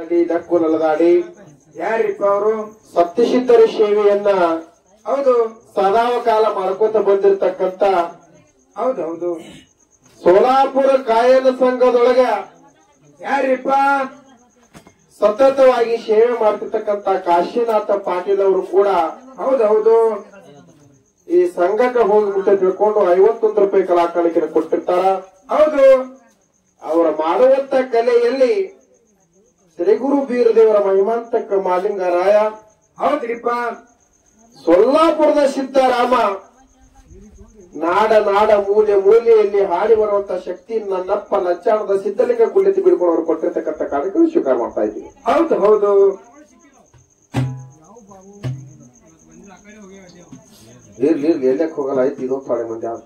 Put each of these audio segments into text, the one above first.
ದಂಡಿ ನಕ್ಕುಲದಾಡಿ ಯಾರಿಪ್ಪ ಅವರು? ಸಪ್ತಸಿದ್ಧರ ಸೇವೆಯನ್ನ ಹೌದು ಸದಾವ ಕಾಲ ಮಾಡ್ಕೋತ ಬಂದಿರತಕ್ಕಂತ ಹೌದೌದು. ಸೋಲಾಪುರ ಕಾಯನ ಸಂಘದೊಳಗ ಯಾರಿಪ್ಪ? ಸತತವಾಗಿ ಸೇವೆ ಮಾಡ್ತಿರ್ತಕ್ಕಂತ ಕಾಶಿನಾಥ ಪಾಟೀಲ್ ಅವರು ಕೂಡ ಹೌದೌದು. ಈ ಸಂಘಕ್ಕೆ ಹೋಗ್ಬಿಟ್ಟು ತಿಳ್ಕೊಂಡು 51 ರೂಪಾಯಿ ಕಲಾಕಾಣಿಕೆ ಕೊಟ್ಟಿರ್ತಾರ. ಹೌದು. ಅವರ ಮಾಡುವಂತ ಕಲೆಯಲ್ಲಿ ಶ್ರೀ ಗುರು ಬೀರದೇವರ ಮಹಿಮಾಂತಕ ಮಾಲಿಂಗರಾಯ, ಹೌದ್ರಿಪ್ಪ. ಸೊಲ್ಲಾಪುರದ ಸಿದ್ದರಾಮ ನಾಡ ನಾಡ ಮೂಲೆ ಮೂಲೆಯಲ್ಲಿ ಹಾಡಿ ಬರುವಂತ ಶಕ್ತಿ ನನ್ನಪ್ಪ ಲಚ್ಚಾಣದ ಸಿದ್ದಲಿಂಗ ಗುಂಡೆತ್ತಿ ಬಿಡ್ಕೊಂಡು ಅವರು ಕೊಟ್ಟಿರ್ತಕ್ಕಂಥ ಕಾರ್ಯಕ್ರಮ ಸ್ವೀಕಾರ ಮಾಡ್ತಾ ಇದ್ದೀವಿ. ಹೌದು ಹೌದು. ಇರ್ಲಿ ಎಲ್ಲಕ್ಕೆ ಹೋಗಲ್ಲ, ಆಯ್ತು ಇದೊಂದು ಥೋಡೆ ಮಂದಿ ಆದ.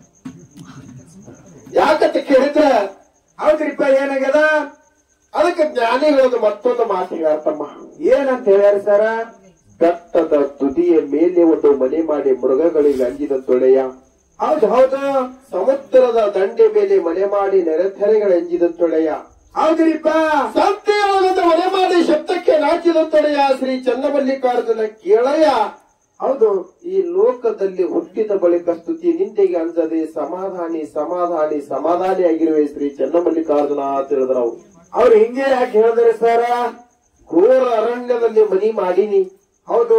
ಯಾಕಂತ ಕೇಳಿದ್ರೆ ಹೌದ್ರಿಪ್ಪ, ಏನಾಗ್ಯದ? ಅದಕ್ಕೆ ಜ್ಞಾನಿಗಳದ್ದು ಮತ್ತೊಂದು ಮಾತು ಹೇಳ್ತಮ್ಮ. ಏನಂತ ಹೇಳ್ಯಾರ ಸರ? ಬೆಟ್ಟದ ತುದಿಯ ಮೇಲೆ ಒಂದು ಮನೆ ಮಾಡಿ ಮೃಗಗಳಿಗೆ ಅಂಜಿದ ತೊಳೆಯ, ಹೌದು ಹೌದು. ಸಮುದ್ರದ ದಂಡೆ ಮೇಲೆ ಮನೆ ಮಾಡಿ ನೆರೆತೆರೆಗಳ ಅಂಜಿದ ತೊಳೆಯ, ಹೌದ್ರಿಪ್ಪ. ಸಂತೆಯೊಳಗದ ಮನೆ ಮಾಡಿ ಶಬ್ದಕ್ಕೆ ನಾಚಿದ ತೊಳೆಯ ಶ್ರೀ ಚನ್ನಮಲ್ಲಿಕಾರ್ಜುನ ಕೇಳಯ್ಯ. ಹೌದು. ಈ ಲೋಕದಲ್ಲಿ ಹುಟ್ಟಿದ ಬಳಿಕ ಸ್ತುತಿ ನಿಂದೆಗೆ ಅಂಜದೆ ಸಮಾಧಾನಿ ಸಮಾಧಾನಿ ಸಮಾಧಾನಿ ಆಗಿರುವೆ ಶ್ರೀ ಚನ್ನಮಲ್ಲಿಕಾರ್ಜುನ ಅಂತ ಹೇಳಿದ್ರು. ಅವ್ರು ಹಿಂಗೆ ಯಾಕೆ ಹೇಳಿದ್ರೆ ಸರ? ಘೋರ ಅರಣ್ಯದಲ್ಲಿ ಮನಿ ಮಾಡೀನಿ, ಹೌದು.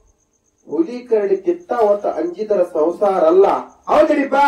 ಹುಲಿ ಕರಡಿ ಕಿತ್ತಾವತ್ತ ಅಂಜಿದರ ಸಂಸಾರ ಅಲ್ಲ. ಹೌದ್ರಿಪ್ಪ.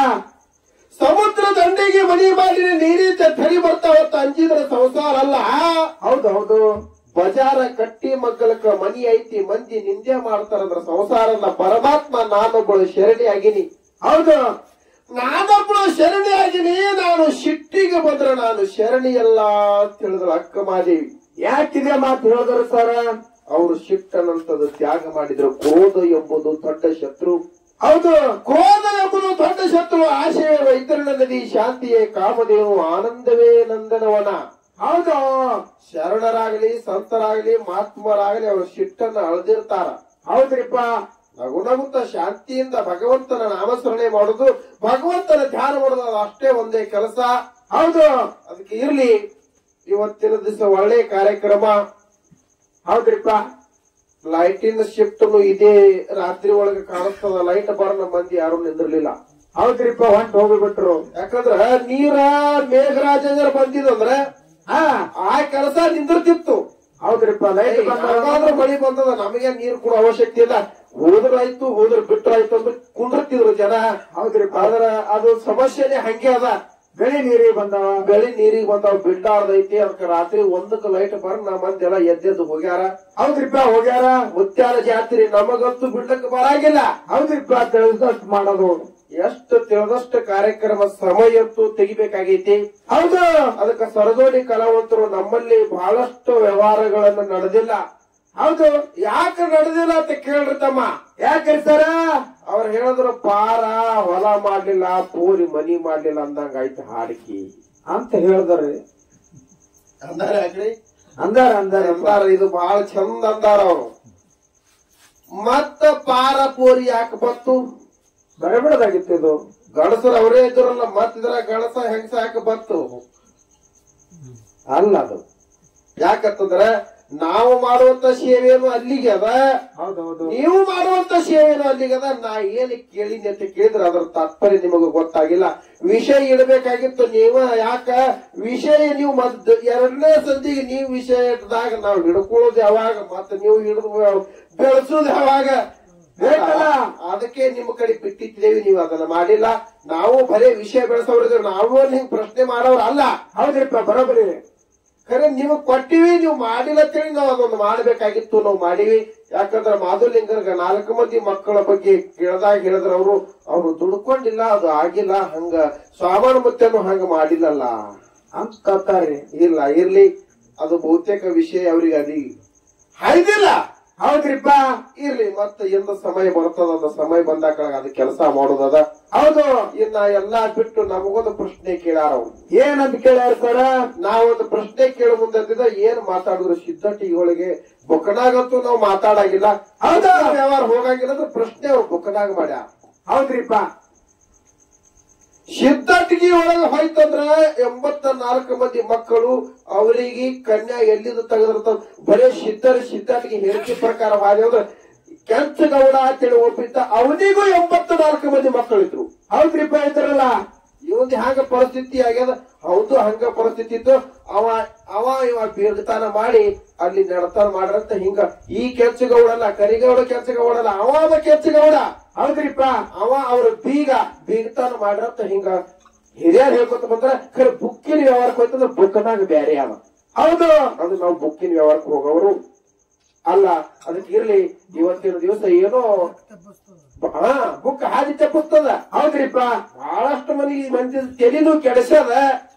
ಸಮುದ್ರ ದಂಡೆಗೆ ಮನಿ ಮಾಡಿನ ನೀರಿತ ಥಳಿ ಬರ್ತಾವತ್ತ ಅಂಜಿದರ ಸಂಸಾರ ಅಲ್ಲ. ಹೌದು ಹೌದು. ಬಜಾರ ಕಟ್ಟಿ ಮಗ್ಗಲಕ್ಕ ಮನಿ ಐತಿ ಮಂದಿ ನಿಂದೆ ಮಾಡ್ತಾರಂದ್ರ ಸಂಸಾರ ಅಲ್ಲ. ಪರಮಾತ್ಮ ನಾನೊಬ್ಬಳು ಶರಣಿ ಆಗಿನಿ. ಹೌದು. ನಾನೊಬ್ಬಳು ಶರಣಿ ಆಗಿನಿ, ನಾನು ಶಿಟ್ಟಿಗೆ ಬಂದ್ರೆ ನಾನು ಶರಣಿ ಅಲ್ಲ ಅಂತ ಹೇಳಿದ್ರು ಅಕ್ಕ ಮಾದೇವಿ. ಯಾಕಿದೆ ಮಾತು ಹೇಳಿದ್ರು ಸರ? ಅವರು ಶಿಟ್ಟನಂತದ್ದು ತ್ಯಾಗ ಮಾಡಿದ್ರು. ಕ್ರೋಧ ಎಂಬುದು ದೊಡ್ಡ ಶತ್ರು. ಹೌದು. ಕ್ರೋಧ ಎಂಬುದು ದೊಡ್ಡ ಶತ್ರು. ಆಶಯವೇ ವೈತರಣ ನದಿ, ಶಾಂತಿಯೇ ಕಾಮಧೇನು, ಆನಂದವೇ ನಂದನವನ. ಹೌದು. ಶರಣರಾಗಲಿ ಸಂತರಾಗಲಿ ಮಹಾತ್ಮರಾಗಲಿ ಅವರು ಶಿಟ್ಟನ್ನ ಅಳದಿರ್ತಾರ. ಹೌದ್ರಿಪ್ಪ. ನಗುನಗುತ್ತ ಶಾಂತಿಯಿಂದ ಭಗವಂತನ ನಾಮಸ್ಮರಣೆ ಮಾಡುದು, ಭಗವಂತನ ಧ್ಯಾನ ಮಾಡುದು, ಅದು ಅಷ್ಟೇ ಒಂದೇ ಕೆಲಸ. ಹೌದು. ಅದಕ್ಕೆ ಇರ್ಲಿ ಇವತ್ತಿನ ದಿವಸ ಒಳ್ಳೆ ಕಾರ್ಯಕ್ರಮ. ಹೌದ್ರಿಪ್ಪ. ಲೈಟಿನ ಶಿಫ್ಟ್ ಇದೇ ರಾತ್ರಿ ಒಳಗೆ ಕಾಣಿಸ್ತದ. ಲೈಟ್ ಬರನ ಮಂದಿ ಯಾರು ನಿಂದಿರ್ಲಿಲ್ಲ. ಹೌದ್ರಿಪ್ಪ. ಹೊಂಟ್ ಹೋಗ್ಬಿಟ್ರು. ಯಾಕಂದ್ರ ನೀರ ಮೇಘರಾಜೇಂದ್ರ ಬಂದಿದಂದ್ರೆ ಆ ಕೆಲಸ ನಿಂದಿರ್ತಿತ್ತು. ಹೌದ್ರಿಪ್ಪ. ಲೈಟ್ ಯಾವಾಗಾದ್ರೂ ಮಳಿ ಬಂದದ, ನಮಗೆ ನೀರು ಕೂಡ ಅವಶ್ಯಕತೆ ಇಲ್ಲ. ಹೋದ್ರಾಯ್ತು ಹೋದ್ರ ಬಿಟ್ರಾಯ್ತು ಅಂದ್ರೆ ಕುಂಡಿರ್ತಿದ್ರು ಜನ. ಹೌದ್ರಿಪ್ಪ. ಆದ್ರ ಅದು ಸಮಸ್ಯೆನೆ ಹಂಗೆ ಅದ. ಬೆಳಿ ನೀರಿಗೆ ಬಂದವ, ಬೆಳಿ ನೀರಿಗೆ ಬಂದಾವ, ಬಿಡ್ಲಾರ್ದೈತಿ. ಅದಕ್ಕೆ ರಾತ್ರಿ 1ಕ್ಕೆ ಲೈಟ್ ಬರ ಮಂದಿ ಎಲ್ಲ ಎದ್ದೆದ್ದು ಹೋಗ್ಯಾರ. ಹೌದ್ರಿಪ್ಪ. ಹೋಗ್ಯಾರ. ಮುತ್ಯಾಲ ಜಾತ್ರೆ ನಮಗಂತೂ ಬಿಡ್ಲಕ್ಕೆ ಬರಾಗಿಲ್ಲ. ಹೌದ್ರಿಪ್ಪ. ತಿಳಿದಷ್ಟು ಮಾಡೋದು. ಎಷ್ಟು ತಿಳಿದಷ್ಟು ಕಾರ್ಯಕ್ರಮ ಸಮಯಂತೂ ತೆಗಿಬೇಕಾಗೈತಿ. ಹೌದು. ಅದಕ್ಕೆ ಸರದೋಡಿ ಕಲಾವಂತರು ನಮ್ಮಲ್ಲಿ ಬಹಳಷ್ಟು ವ್ಯವಹಾರಗಳನ್ನು ನಡೆದಿಲ್ಲ. ಹೌದು. ಯಾಕೆ ನಡೆದಿಲ್ಲ ಅಂತ ಕೇಳ್ರಿ ತಮ್ಮ. ಯಾಕ್ರಿ ಸರ? ಅವ್ರು ಹೇಳಿದ್ರು ಪಾರ ಹೊಲ ಮಾಡ್ಲಿಲ್ಲ, ಪೂರಿ ಮನಿ ಮಾಡ್ಲಿಲ್ಲ ಅಂದಂಗಾಯ್ತು ಹಾಡಿಕೆ ಅಂತ ಹೇಳಿದ್ರಿ. ಅಂದಾರ ಅಂದಾರ ಅಂದಾರ ಅಂದಾರ. ಇದು ಬಹಳ ಚಂದ ಅಂದಾರ ಅವರು. ಮತ್ತ ಪಾರ ಪೂರಿ ಯಾಕೆ ಬತ್ತು? ಬರಬಿಡದಾಗಿತ್ತು ಇದು. ಗಣಸರು ಅವರೇ ಇದ್ರಲ್ಲ, ಮತ್ತಿದ್ರ ಗಣಸ ಹೆಂಗಸ ಯಾಕೆ ಬತ್ತು? ಅಲ್ಲ, ಅದು ಯಾಕಂತಂದ್ರ ನಾವು ಮಾಡುವಂತ ಸೇವೆಯನ್ನು ಅಲ್ಲಿಗೆ ಅದ, ಹೌದೌದು. ನೀವು ಮಾಡುವಂತ ಸೇವೆಯನ್ನು ಅಲ್ಲಿಗೆ ಅದ. ನಾ ಏನ್ ಕೇಳಿನಿ ಅಂತ ಕೇಳಿದ್ರೆ ಅದರ ತಾತ್ಪರ್ಯ ನಿಮಗೆ ಗೊತ್ತಾಗಿಲ್ಲ. ವಿಷಯ ಇಡಬೇಕಾಗಿತ್ತು ನೀವ. ಯಾಕ ವಿಷಯ ನೀವು ಎರಡನೇ ಸಂಧಿಗೆ ನೀವು ವಿಷಯ ಇಟ್ಟದಾಗ ನಾವು ಹಿಡ್ಕೊಳ್ಳೋದು ಯಾವಾಗ, ಮತ್ತೆ ನೀವು ಹಿಡಿದು ಬೆಳೆಸೋದು ಯಾವಾಗ? ಅದಕ್ಕೆ ನಿಮ್ಮ ಕಡೆ ಬಿಟ್ಟಿದ್ದೇವೆ, ನೀವು ಅದನ್ನ ಮಾಡಿಲ್ಲ. ನಾವು ಬರೇ ವಿಷಯ ಬೆಳೆಸೋರಿದ್ರು, ನಾವು ಹಿಂಗ್ ಪ್ರಶ್ನೆ ಮಾಡೋರು ಅಲ್ಲ. ಹೌದ್ರಿಪ್ಪ. ಬರೋಬರಿ. ಖರೆ ನಿಮಗ್ ಕೊಟ್ಟಿವಿ, ನೀವು ಮಾಡಿಲ್ಲ ಅಂತೇಳಿ ನಾವು ಅದೊಂದು ಮಾಡ್ಬೇಕಾಗಿತ್ತು. ನಾವು ಮಾಡಿವಿ. ಯಾಕಂದ್ರೆ ಮಾಧುಲಿಂಗರ್ಗ 4 ಮಂದಿ ಮಕ್ಕಳ ಬಗ್ಗೆ ಕೇಳ್ದಾಗ ಹೇಳಿದ್ರ ಅವ್ರು ದುಡ್ಕೊಂಡಿಲ್ಲ, ಅದು ಆಗಿಲ್ಲ. ಹಂಗ ಸ್ವಾಮನ ಮುತ್ತೇನು ಹಂಗ ಮಾಡಿಲ್ಲಲ್ಲ ಅಂತ ಇಲ್ಲ. ಇರ್ಲಿ, ಅದು ಬಹುತೇಕ ವಿಷಯ ಅವ್ರಿಗೆ ಅದಿ ಹಾಯ್ದಿಲ್ಲ. ಹೌದ್ರಿಪ್ಪ. ಇರ್ಲಿ, ಮತ್ತೆ ಎಂದ ಸಮಯ ಬರ್ತದ, ಅದ ಸಮಯ ಬಂದಾಗ ಅದು ಕೆಲಸ ಮಾಡೋದದ. ಹೌದು. ಇನ್ನ ಎಲ್ಲಾ ಬಿಟ್ಟು ನಮಗೊಂದು ಪ್ರಶ್ನೆ ಕೇಳಾರ ಅವ್ರು. ಏನಂತ ಕೇಳ್ಯಾರ ಸರ? ನಾವೊಂದು ಪ್ರಶ್ನೆ ಕೇಳ ಮುಂದಿದ್ದ ಏನ್ ಮಾತಾಡಿದ್ರು ಸಿದ್ಧಟಿಗಳಿಗೆ ಬುಕ್ಕನಾಗಂತೂ ನಾವು ಮಾತಾಡಾಗಿಲ್ಲ. ಹೌದಾ? ವ್ಯವಹಾರ ಹೋಗಂಗಿಲ್ಲ ಅಂದ್ರೆ ಪ್ರಶ್ನೆ ಅವ್ರು ಬುಕ್ಕನಾಗ ಮಾಡ್ಯಾರ. ಹೌದ್ರಿಪ್ಪ. ಸಿದ್ಧಾಟಿಗೆ ಒಳಗೆ ಹೋಯ್ತಂದ್ರ 84 ಮಂದಿ ಮಕ್ಕಳು ಅವರಿಗೆ ಕನ್ಯಾ ಎಲ್ಲಿಂದ ತೆಗೆದಿರ್ತ ಬರೇ ಸಿದ್ಧಾಟಿಗೆ ಹೇಳಿಕೆ ಪ್ರಕಾರ ಹಾಗೆ ಕೆಂಚಗೌಡ ಅಂತೇಳಿ ಒಪ್ಪಿದ್ದ ಅವನಿಗೂ 84 ಮಂದಿ ಮಕ್ಕಳಿದ್ರು. ಹೌದ್ರಿಪ್ಪ ಇದ್ರಲ್ಲ ಇವಂದು ಹಂಗ ಪರಿಸ್ಥಿತಿ ಆಗ್ಯದ. ಹೌದು ಹಂಗ ಪರಿಸ್ಥಿತಿ ಇತ್ತು. ಇವ ಬೀರ್ತಾನ ಮಾಡಿ ಅಲ್ಲಿ ನಡತಾನ ಮಾಡ್ರಂತ ಹಿಂಗ ಈ ಕೆಂಚಗೌಡಲ್ಲ, ಕರಿಗೌಡ ಕೆಂಚಗೌಡಲ್ಲ, ಅವ ಕೆಂಚಗೌಡ. ಹೌದ್ರಿಪ್ಪ ಅವ್ರ ಬೀಗ್ತಾನ ಮಾಡ್ರಂತ ಹಿಂಗ ಹಿರಿಯರ್ ಹೇಳ್ಕೊತ ಬಂದ್ರ ಖರೆ ಬುಕ್ಕಿನ ವ್ಯವಹಾರಕ್ಕೆ ಹೋಯ್ತಂದ್ರ ಬುಕ್ಕನಾಗ ಬ್ಯಾರೆ ಅವ. ಹೌದು ಅದು ನಾವು ಬುಕ್ಕಿನ ವ್ಯವಹಾರಕ್ಕೆ ಹೋಗೋರು ಅಲ್ಲ. ಅದಕ್ಕೆ ಇರ್ಲಿ ಇವತ್ತಿನ ದಿವಸ ಏನೋ ಬುಕ್ ಹಾದಿ ತಪ್ಪಿಸ್ತದ. ಹೌದ್ರಿಪ್ಪ ಬಹಳಷ್ಟು ಮಂದಿ ತೆಲಿನೂ ಕೆಡಿಸ್ಯದ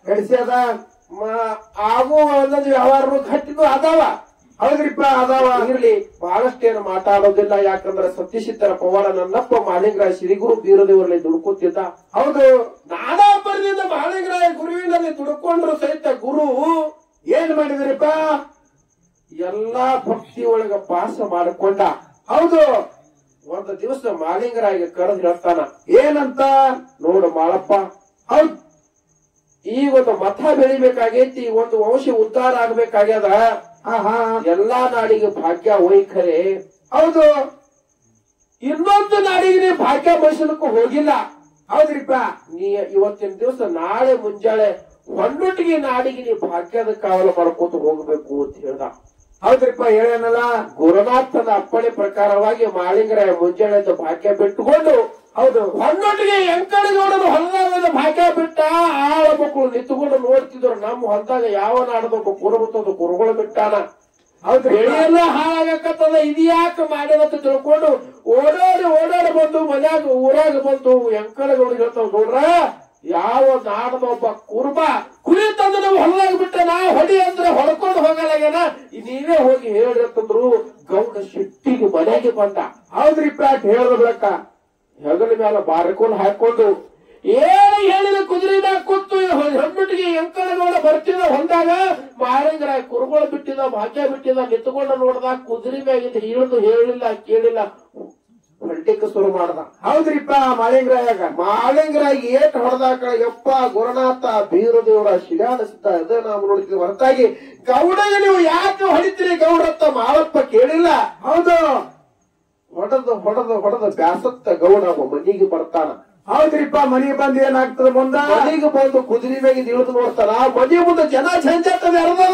ಆಗು ಒಂದೊಂದು ವ್ಯವಹಾರನು ಗಟ್ಟಿನೂ ಅದಾವ. ಹೌದ್ರಿಪ್ಪ ಅದಾವ. ಇರ್ಲಿ ಬಹಳಷ್ಟೇನು ಮಾತಾಡೋದಿಲ್ಲ. ಯಾಕಂದ್ರೆ ಸತ್ಯಸಿದ್ಧರ ಪವಾಡ ನನ್ನಪ್ಪ ಮಾಳಿಂಗರಾಯ ಶ್ರೀಗುರು ಬೀರದೇವರಲ್ಲಿ ದುಡ್ಕೋತಿದ್ದ. ಹೌದು ನಾನಾ ಬರ್ದಿಂದ ಮಾಳಿಂಗರಾಯ ಗುರುವಿನಲ್ಲಿ ದುಡ್ಕೊಂಡ್ರು ಸಹಿತ ಗುರು ಏನ್ ಮಾಡಿದ್ರಿಪ್ಪ ಎಲ್ಲಾ ಭಕ್ತಿ ಒಳಗ ಪಾಸ ಮಾಡಿಕೊಂಡ. ಹೌದು ಒಂದು ದಿವಸ ಮಾಳಿಂಗರಾಯ ಕರೆದು ಹೇಳ್ತಾನ, ಏನಂತ ನೋಡು ಮಾಳಪ್ಪ, ಹೌದ್ ಈ ಒಂದು ಮತ ಬೆಳಿಬೇಕಾಗೈತಿ, ಒಂದು ವಂಶ ಉದ್ಧಾರ ಆಗ್ಬೇಕಾಗ್ಯದ. ಎಲ್ಲಾ ನಾಡಿಗೆ ಭಾಗ್ಯ ವೈಖರೆ. ಹೌದು ಇನ್ನೊಂದು ನಾಡಿಗೆ ಭಾಗ್ಯ ಬಯಸಲಿಕ್ಕೂ ಹೋಗಿಲ್ಲ. ಹೌದ್ರಿಪ್ಪ ನೀ ಇವತ್ತಿನ ದಿವಸ ನಾಳೆ ಮುಂಜಾನೆ ಹೊನ್ನೊಟ್ಟಿಗೆ ನಾಡಿಗೆ ನೀ ಭಾಗ್ಯದ ಕಾವಲು ಮಾಡ್ಕೋತ ಹೋಗ್ಬೇಕು ಅಂತ ಹೇಳ್ದ. ಹೌದ್ರಿಪ್ಪ ಹೇಳೇನಲ್ಲ. ಗುರುನಾಥನ ಅಪ್ಪಣೆ ಪ್ರಕಾರವಾಗಿ ಮಾಳಿಂಗರಾಯ ಮುಂಜಾನೆ ಭಾಗ್ಯ ಬಿಟ್ಟುಕೊಂಡು ಹೌದು ಹೊನ್ನೊಟ್ಟಿಗೆ ಎಂಕಡಗೌಡನು ಹೊಲದಾಗ ಭಾಗ್ಯ ಬಿಟ್ಟ. ಆಳ ಮಕ್ಕಳು ನಿಂತುಕೊಂಡು ನೋಡ್ತಿದ್ರು ನಮ್ಮ ಹೊಲದಾಗ ಯಾವ ನಾಡದೊಬ್ಬ ಕುರುಬತ್ತದ ಕುರುಗಳು ಬಿಟ್ಟಾನ. ಹೌದು ಬೆಳೆಯೆಲ್ಲ ಹಾಳಾಗಕತ್ತದ, ಇದ್ಯಾಕ ಮಾಡ್ಯದಂತ ತಿಳ್ಕೊಂಡು ಓಡಾಡಿ ಬಂದು ಮನ್ಯಾಗ ಊರಾಗ ಬಂದು ಎಂಕಡಗೌಡ ಹೇಳ್ತಾವ, ನೋಡ್ರ ಯಾವ ನಾಡದೊಬ್ಬ ಕುರುಬ ಕುರಿ ತಂದು ನಾವು ಹೊಲದಾಗ ಬಿಟ್ಟನ, ಹೊಡಿ ಅಂದ್ರೆ ಹೊಡ್ಕೊಂಡು ಹೋಗಲಾಗ್ಯಾನ, ನೀವೇ ಹೋಗಿ ಹೇಳ್ರಿ ಅಂತಂದ್ರು. ಗೌಡ ಸಿಟ್ಟಿಗೆ ಮನೆಗೆ ಬಂದ. ಹೌದ್ರಿಪ್ಪ ಹೇಳ್ದ ಬಿಡಕ್ಕ ಹೆಗಲ ಮೇಲೆ ಬಾರಿಕೊಂಡು ಹಾಕೊಂಡು ಹೇಳಿದ ಕುದುರೆ ಮ್ಯಾಗ ಕೂತು ಹೆಣ್ಬಿಟ್ಟಿಗೆ ಎಂಕಡಗೌಡ ಬರ್ತಿದ ಹೊಂದಾಗ ಮಾಳಿಂಗರಾಯ ಕುರುಗಳು ಬಿಟ್ಟಿದ, ಭಾಗ್ಯ ಬಿಟ್ಟಿದ, ನಿಂತುಕೊಂಡು ನೋಡ್ದ ಕುದುರೆ ಮ್ಯಾಗಿಂದ ಇಳಿದು ಹೇಳಿಲ್ಲ ಕೇಳಿಲ್ಲ ಹೊಂಟಿಕ್ಕೆ ಶುರು ಮಾಡ್ದ. ಹೌದ್ರಿಪ್ಪ ಮಾಳಿಂಗರಾಯ ಏಟ್ ಹೊಡೆದಾಕ ಯಪ್ಪ ಗುರುನಾಥ ಬೀರದೇವರ ಶಿಲಾಡಿಸಿದ್ದ. ಅದೇ ನಾವು ನೋಡ್ತಿದ್ವಿ ಹೊರತಾಗಿ ಗೌಡಗೆ ನೀವು ಯಾಕೆ ಹೊಡಿತೀರಿ ಗೌಡತ್ತ ಮಾಳಪ್ಪ ಕೇಳಿಲ್ಲ. ಹೌದು ಹೊಡೆದ ಬ್ಯಾಸತ್ತ ಗೌಡ ಮನಿಗೆ ಬರ್ತಾನ. ಹೌದ್ರಿಪ್ಪ ಮನೆಗೆ ಬಂದ್ ಏನಾಗ್ತದ ಮುಂದ ಮನೆಗೆ ಬಂದು ಕುದುರೆ ಮ್ಯಾಗಿಂದ ಇಳಿದು ನೋಡ್ತಾನ. ಮನೆ ಮುಂದೆ ಜನ ಝಂಜಾಟ ನೆರೆದದ,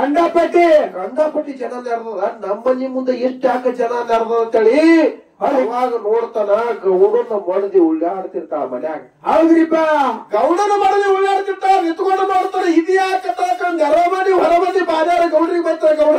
ಕಂಡಾಪಟ್ಟಿ ಜನ ನೆರೆದದ. ನಮ್ಮ ಮನಿ ಮುಂದೆ ಎಷ್ಟು ಯಾಕೆ ಜನ ನೆರೆದ ಅಂತೇಳಿ ಅವಾಗ ನೋಡ್ತಾನ ಗೌಡನ ಮಡದಿ ಉಳ್ಳಾಡ್ತಿರ್ತಾಳ ಮನ್ಯಾಗ. ಹೌದ್ರಿಪ್ಪ ಗೌಡನ ಮಡದಿ ಉಳ್ಳಾಡ್ತಿರ್ತಾಳ, ನಿಂತ್ಕೊಂಡು ನೋಡ್ತಾರ ಇದ್ಯಾಕ ಹೊರಮನಿ ಬಾಜಾರ ಗೌಡ್ರಿಗೆ ಬರ್ತಾರ. ಗೌಡ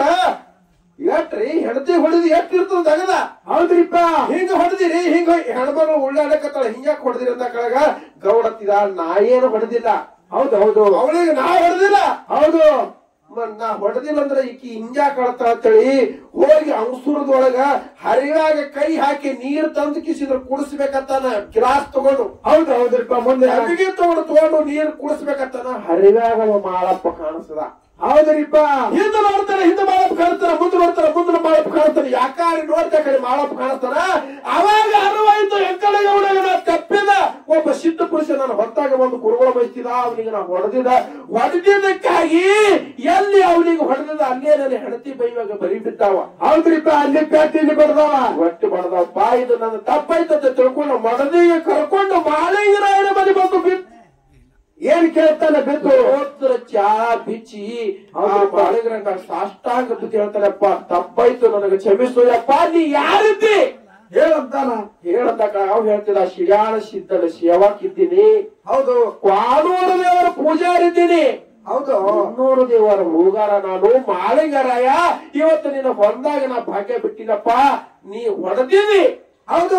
ಎಟ್ರಿ ಹೆಂಡತಿ ಹೊಡೆದಿ ಎಟ್ ಇರ್ತದ ತಗದ. ಹೌದ್ರಿಪ್ಪ ಹಿಂಗ ಹೊಡೆದಿರಿ, ಹಿಂಗ ಹೆಣ್ಮಗಳು ಉಳ್ಳಾಡಕತ್ತಾಳ, ಹಿಂಗ್ಯಾಕ ಹೊಡೆದಿರಿ ಅಂತ ಕೆಳಗ ಗೌಡತ್ತಿದ, ನಾ ಏನು ಹೊಡೆದಿಲ್ಲ. ಹೌದು ಅವಳಿಗೆ ನಾ ಹೊಡೆದಿಲ್ಲ. ಹೌದು ನಾ ಹೊಡೆದಿಲ್ಲ ಅಂದ್ರೆ ಈಕಿ ಹಿಂಗ್ಯಾಕ ಆಡ್ತಾಳ ಅಂತೇಳಿ ಹೋಗಿ ಅಂಸುರದೊಳಗ ಹರಿವಾಗ ಕೈ ಹಾಕಿ ನೀರ್ ತಂದು ಕಿಸಿದ್ರು ಕುಡಿಸ್ಬೇಕಂತಾನ. ಗಿಲಾಸ್ ತಗೊಂಡು ಹೌದ್ರಿಪ್ಪ ಮುಂದೆ ಅಲ್ಲಿಗೆ ತಗೊಂಡು ನೀರ್ ಕುಡಿಸ್ಬೇಕಂತಾನ. ಹರಿವಾಗ ಮಾಳಪ್ಪ ಕಾಣಿಸ್ತದ. ಹೌದ್ರಿಪ್ಪ ಹಿಂದೆ ನೋಡ್ತಾನೆ, ಹಿಂದೆ ಮಾಳಪ್ಪ ಕಾಣಿಸ್ತಾರ, ಮುಂದೆ ನೋಡ್ತಾರ, ಮುಂದೆ ಮಾಳಪ್ಪ ಕಾಣಿಸ್ತಾನೆ. ಯಾಕಾರಿ ನೋಡ್ತಾ ಕಡೆ ಮಾಳಪ್ಪ ಕಾಣಿಸ್ತಾನ. ಅವಾಗ ಅರಿವಾಯ್ತು ಎಂಕಡಗೌಡಗ ನಾ ತಪ್ಪಿದ. ಒಬ್ಬ ಸಿಟ್ಟು ಪುರುಷ ನಾನು ಹೊತ್ತಾಗ ಬಂದು ಕುರುಗಳ ಬಯಸ್ತಿದ, ಅವನಿಗೆ ನಾ ಹೊಡೆದಿದ್ದಕ್ಕಾಗಿ ಎಲ್ಲಿ ಅವನಿಗೆ ಹೊಡೆದಿದ ಅಲ್ಲೇ ನನ್ನ ಹೆಂಡತಿ ಬೈವಾಗ ಬರಿ ಬಿದ್ದಾವ. ಹೌದ್ರಿಪ್ಪ ಅಲ್ಲಿ ಪ್ಯಾಟಿಲಿ ಬಡ್ದಾವ, ಒಟ್ಟು ಬಡ್ದಪ್ಪ. ಇದು ನನ್ನ ತಪ್ಪಾಯ್ತಂತ ತಿಳ್ಕೊಂಡು ಮಡದಿಗೆ ಕರ್ಕೊಂಡು ಮಾಳಿಂಗರಾಯನ ಮನೆ ಬಂದು ಬಿತ್ತು. ಏನ್ ಕೇಳ್ತಾನೆ ಬಿದ್ದು ಚಾ ಬಿಚ್ಚಿ ಮಾಳಿಂಗರಾಯ ಸಾಷ್ಟಾಂಗ ಬಿದ್ದು ಹೇಳ್ತಾನಪ್ಪ, ತಪ್ಪಾಯ್ತು ನನಗೆ ಕ್ಷಮಿಸು ಯಪ್ಪ, ನೀ ಯಾರಿದ್ದಿ ಹೇಳಂತಾನ. ಹೇಳತಕ್ಕ ಅವ್ ಹೇಳ್ತಿದ, ಶಿಯಾಳ ಸಿದ್ಧನ ಸೇವಾಕಿದ್ದೀನಿ. ಹೌದು ಕ್ವಾನೂರು ದೇವರ ಪೂಜಾರಿದ್ದೀನಿ. ಹೌದು 300 ದೇವರ ಮೂಗಾರ ನಾನು ಮಾಳಿಂಗರಾಯ. ಇವತ್ತು ನಿನ್ನ ಹೊಂದಾಗ ನಾ ಭಾಗ್ಯ ಬಿಟ್ಟಿನಪ್ಪ. ನೀ ಹೊಡೆದಿದ್ದಿ. ಹೌದು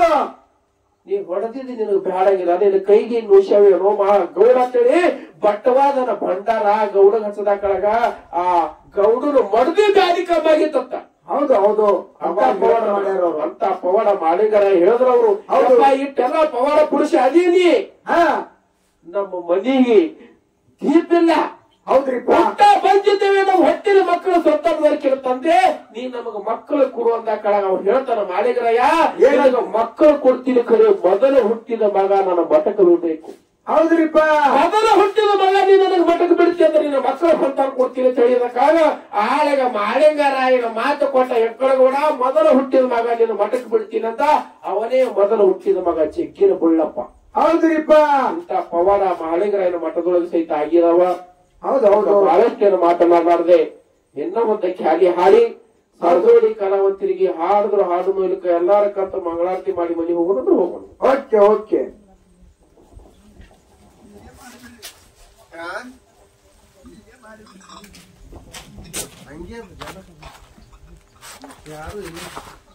ನೀ ಹೊಡೆದಿದ್ದಿ, ನಿನಗೆ ಬ್ಯಾಡಾಗಿಲ್ಲ. ನಿನ್ನ ಕೈಗೆ ನುಷವೇನೋ ಗೌಡ ಅಂತೇಳಿ ಬಟ್ಟವಾದನ ಭಂಡಾರ ಗೌಡಗ ಹಚ್ಚದ ಕೆಳಗ ಆ ಗೌಡನು ಮಡದಿ ಬ್ಯಾದಿ ಕಮ್ಮಾಗಿತ್ತ. ಹೌದು ಅಂತ ಪವಾಡ ಮಾಡ್ಯಾರ ಅವ್ರು. ಅಂತ ಪವಾಡ ಮಾಳಿಂಗರಾಯ ಹೇಳಿದ್ರವ್ರು. ಇಟ್ಟೆಲ್ಲ ಪವಾಡ ಪುರುಷ ಅದೀನಿ. ನಮ್ಮ ಮನಿಗೆ ದೀಪಿಲ್ಲ. ಹೌದ್ರಿಪ್ಪ ಊಟ ಬಂದಿದ್ದೇವೆ, ನಾವು ಹೊಟ್ಟಿನ ಮಕ್ಕಳು ಸ್ವತಂತ್ರ ತಂದೆ, ನೀ ನಮಗ ಮಕ್ಕಳು ಕೊಡು ಅಂದ ಕಳಗ ಅವ್ರು ಹೇಳ್ತಾನ ಮಾಳಿಂಗರಾಯ, ಏನಾಗ ಮಕ್ಕಳು ಕೊಡ್ತೀನಿ ಖರೆ ಮೊದಲು ಹುಟ್ಟಿದ ಮಗ ನನ್ನ ಮಠಕ್ಕೆ ಬಿಡ್ಬೇಕು. ಹೌದ್ರಿಪ್ಪ. ಮೊದಲ ಹುಟ್ಟಿದ ಮಗ ನೀನು ನನಗೆ ಮಠಕ್ಕೆ ಬಿಡ್ತಿ ಅಂದ್ರೆ ನಿನ್ನ ಮಕ್ಕಳ ಸಂತಾನ ಕೊಡ್ತೀನಿ ಅಂತ ಹೇಳಿದಕ್ಕಾಗ ಆಳೆಗ ಮಾಳಿಂಗರಾಯನ ಮಾತು ಕೊಟ್ಟ ಎಕ್ಕಳಗೌಡ ಮೊದಲ ಹುಟ್ಟಿದ ಮಗ ನೀನು ಮಠಕ್ಕೆ ಬಿಡ್ತೀನಿ ಅಂತ ಅವನೇ ಮೊದಲು ಹುಟ್ಟಿದ ಮಗ ಚಿಕ್ಕಿನ ಬುಳ್ಳಪ್ಪ. ಹೌದ್ರಿಪ್ಪ. ಅಂತ ಪವಾಡ ಮಾಳಿಂಗರಾಯನ ಮಠದೊಳಗೆ ಸಹಿತ ಆಗಿದಾವ. ಹೌದೌದು. ಬಹಳಷ್ಟೇನು ಮಾತನಾಡಲಾರ್ದೆ ಇನ್ನ ಒಂದು ಖ್ಯಾಲಿ ಹಾಡಿ ಸರ್ದೋಡಿ ಕಲಾವಂತರಿಗೆ ಹಾಡಿದ್ರು ಹಾಡು ಮೂಲಕ ಎಲ್ಲಾರ ಕತ್ತ ಮಂಗಳಾರತಿ ಮಾಡಿ ಮನೆ ಹೋಗೋಣ ಹೋಗೋಣ. Okay okay. ಹಂಗೆ ಯಾರು ಇಲ್ಲ.